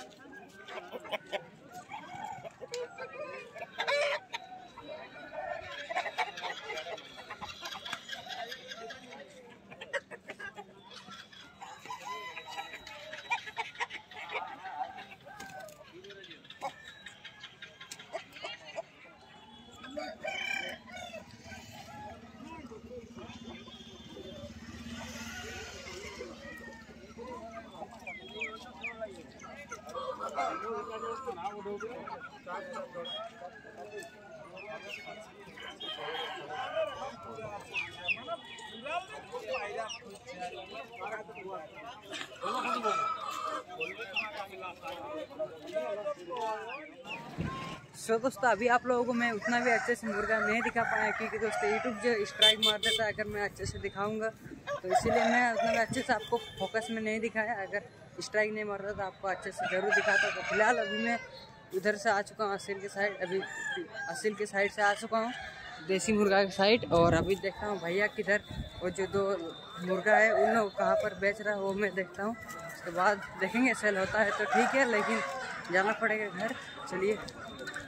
सो दोस्तों अभी आप लोगों को मैं उतना भी अच्छे से मुर्गा नहीं दिखा पाया क्योंकि दोस्तों यूट्यूब जो स्ट्राइक मार देता है अगर मैं अच्छे से दिखाऊंगा, तो इसीलिए मैं उतना भी अच्छे से आपको फोकस में नहीं दिखाया। अगर स्ट्राइक नहीं मार रहा तो आपको अच्छे से जरूर दिखाता। तो फिलहाल अभी मैं उधर से आ चुका हूँ असील के साइड, अभी असील के साइड से आ चुका हूँ देसी मुर्गा के साइड, और अभी देखता हूँ भैया किधर वो जो दो मुर्गा है उन लोग कहाँ पर बेच रहा है वो मैं देखता हूँ। उसके बाद देखेंगे सेल होता है तो ठीक है, लेकिन जाना पड़ेगा घर। चलिए।